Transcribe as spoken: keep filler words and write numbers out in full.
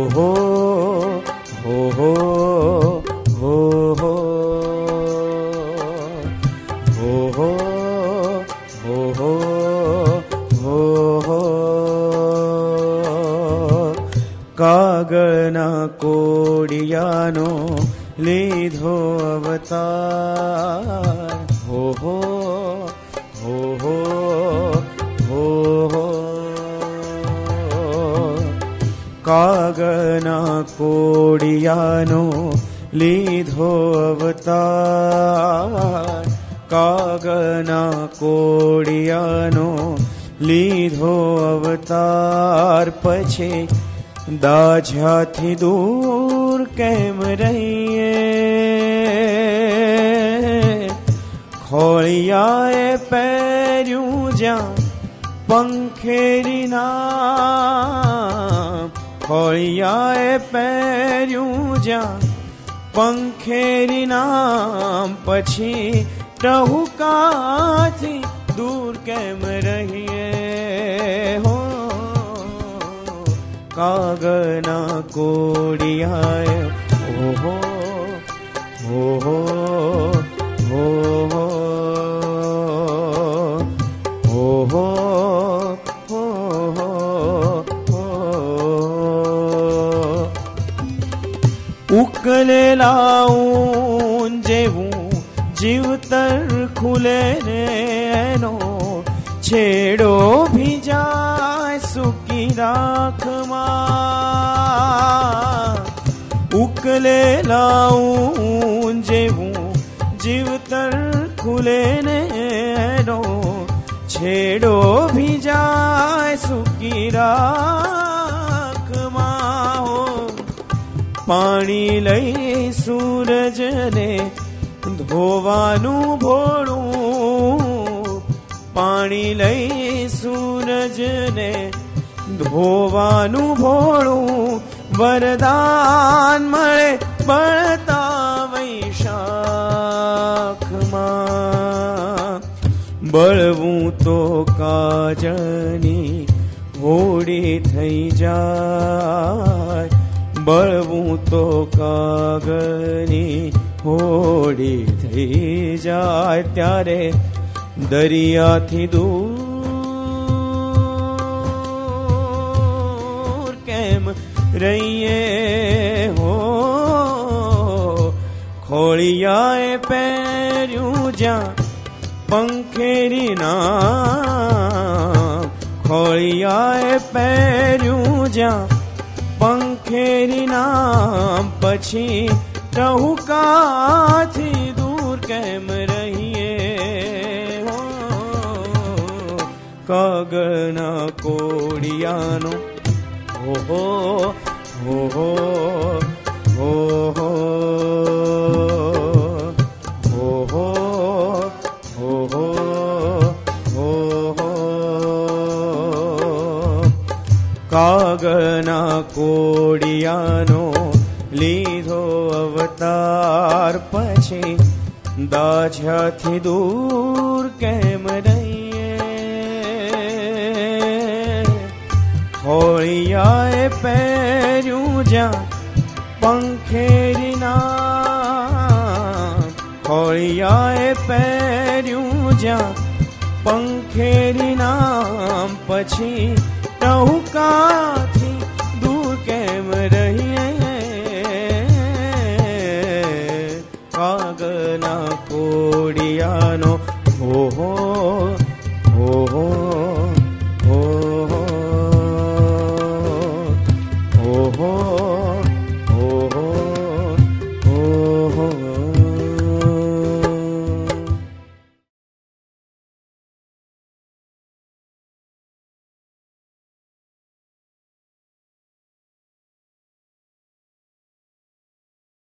हो हो हो हो हो हो हो हो हो हो हो કાગળના કોડિયાનો લીધો અવતાર હો હો હો હો હો હો કાગળના કોડિયાનો લીધો અવતાર કાગળના કોડિયાનો લીધો અવતાર પછી દાઝ્યાથી દૂર કેમ રહીએ ખોળિયાએ પહેર્યું જ્યાં પંખેરી નામ ખોળિયાએ પહેર્યું જ્યાં પંખેરી નામ પછી ટહુકાથી દૂર કેમ રહીએ હો કાગળના કોડિયાએ ઓહો ઓહો ઓહો ઓહો ઉકલેલા ઊન જેવું જીવતર ખુલે ને એનો છેડો ભીજાય સૂકી રાખમાં ઉકલેલા ઊન જેવું જીવતર ખુલે ને એનો છેડો ભીજાય સૂકી રાખમાં હો પાણી લઈ સૂરજને ધોવાનું ભોળું પાણી લઈ સૂરજને ધોવાનું ભોળું વરદાન મળે બળતા વૈશાખમાં બળવું તો કાજળની હોડી થઈ જાય બળવું તો કાગળની હોડી થઈ જાય ત્યારે દરિયાથી દૂર કેમ રહીએ હો ખોળિયાએ પહેર્યું જ્યાં પંખેરી નામ ખોળિયાએ પહેર્યું જ્યાં પંખેરી નામ પછી ટહુકાથી દૂર કેમ રહીએ કાગળના કોડિયાનો ઓહો ઓહો ઓહો ઓહો ઓહો ઓહો કાગળના કોડિયાનો લીધો અવતાર પછી દાઝ્યાથી દૂર કેમ રહીએ ખોળિયાએ પહેર્યું જ્યાં પંખેરી નામ ખોળિયાએ પહેર્યું જ્યાં પંખેરી નામ પછી ટહુકા